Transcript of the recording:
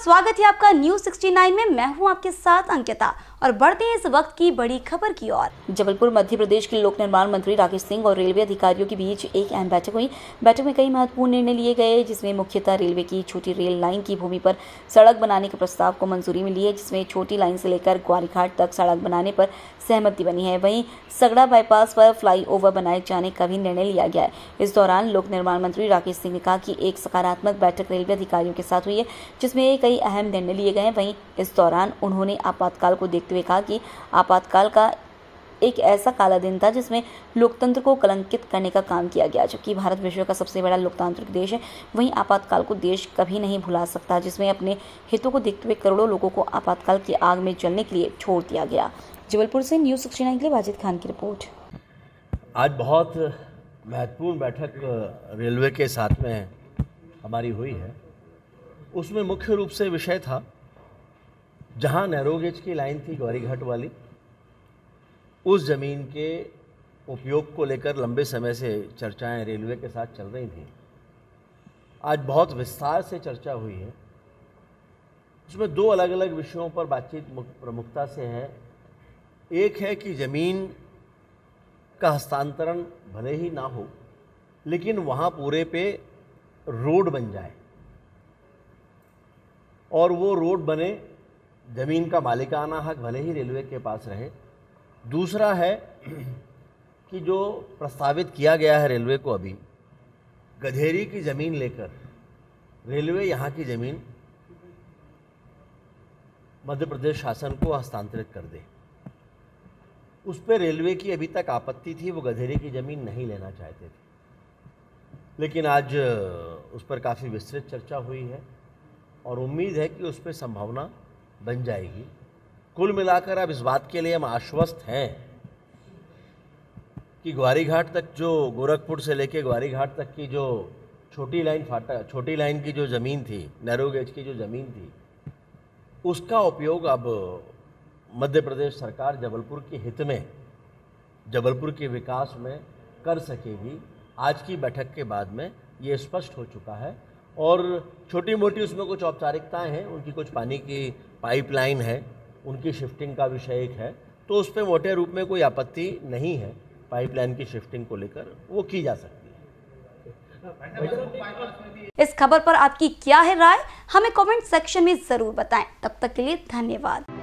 स्वागत है आपका न्यूज 69 में। मैं हूं आपके साथ अंकिता और बढ़ते हैं इस वक्त की बड़ी खबर की ओर। जबलपुर मध्य प्रदेश के लोक निर्माण मंत्री राकेश सिंह और रेलवे अधिकारियों के बीच एक अहम बैठक हुई। बैठक में कई महत्वपूर्ण निर्णय लिए गए, जिसमें मुख्यतः रेलवे की छोटी रेल लाइन की भूमि पर सड़क बनाने के प्रस्ताव को मंजूरी मिली है, जिसमें छोटी लाइन से लेकर ग्वारीघाट तक सड़क बनाने पर सहमति बनी है। वहीं सगड़ा बाईपास पर फ्लाईओवर बनाए जाने का भी निर्णय लिया गया है। इस दौरान लोक निर्माण मंत्री राकेश सिंह ने कहा कि एक सकारात्मक बैठक रेलवे अधिकारियों के साथ हुई है, जिसमें कई अहम निर्णय लिए गए हैं। वहीं इस दौरान उन्होंने आपातकाल को देखते हुए कहा कि आपातकाल का एक ऐसा काला दिन था जिसमें लोकतंत्र को कलंकित करने का काम किया गया। जबकि भारत विश्व का सबसे बड़ा लोकतांत्रिक देश है, वहीं आपातकाल को देश कभी नहीं भुला सकता, जिसमें अपने हितों को देखते हुए करोड़ों लोगों को आपातकाल की आग में जलने के लिए छोड़ दिया गया। जबलपुर से न्यूज 69 के लिए वाजिद खान की रिपोर्ट। आज बहुत महत्वपूर्ण बैठक रेलवे के साथ में हमारी हुई है। उसमें मुख्य रूप से विषय था, जहां नैरो गेज की लाइन थी ग्वारीघाट वाली, उस ज़मीन के उपयोग को लेकर लंबे समय से चर्चाएं रेलवे के साथ चल रही थी। आज बहुत विस्तार से चर्चा हुई है। उसमें दो अलग अलग विषयों पर बातचीत प्रमुखता से है। एक है कि ज़मीन का हस्तांतरण भले ही ना हो, लेकिन वहाँ पूरे पे रोड बन जाए और वो रोड बने, ज़मीन का मालिकाना हक भले ही रेलवे के पास रहे। दूसरा है कि जो प्रस्तावित किया गया है रेलवे को, अभी गधेरी की ज़मीन लेकर रेलवे यहाँ की ज़मीन मध्य प्रदेश शासन को हस्तांतरित कर दे। उस पर रेलवे की अभी तक आपत्ति थी, वो गधेरी की ज़मीन नहीं लेना चाहते थे, लेकिन आज उस पर काफ़ी विस्तृत चर्चा हुई है और उम्मीद है कि उस पर संभावना बन जाएगी। कुल मिलाकर अब इस बात के लिए हम आश्वस्त हैं कि ग्वारीघाट तक, जो गोरखपुर से लेकर ग्वारीघाट तक की जो छोटी लाइन की जो ज़मीन थी, नैरो गेज की जो ज़मीन थी, उसका उपयोग अब मध्य प्रदेश सरकार जबलपुर के हित में, जबलपुर के विकास में कर सकेगी। आज की बैठक के बाद में ये स्पष्ट हो चुका है और छोटी मोटी उसमें कुछ औपचारिकताएं हैं, उनकी कुछ पानी की पाइपलाइन है, उनकी शिफ्टिंग का विषय एक है, तो उस पर मोटे रूप में कोई आपत्ति नहीं है। पाइपलाइन की शिफ्टिंग को लेकर वो की जा सकती है। इस खबर पर आपकी क्या है राय, हमें कमेंट सेक्शन में जरूर बताएं। तब तक के लिए धन्यवाद।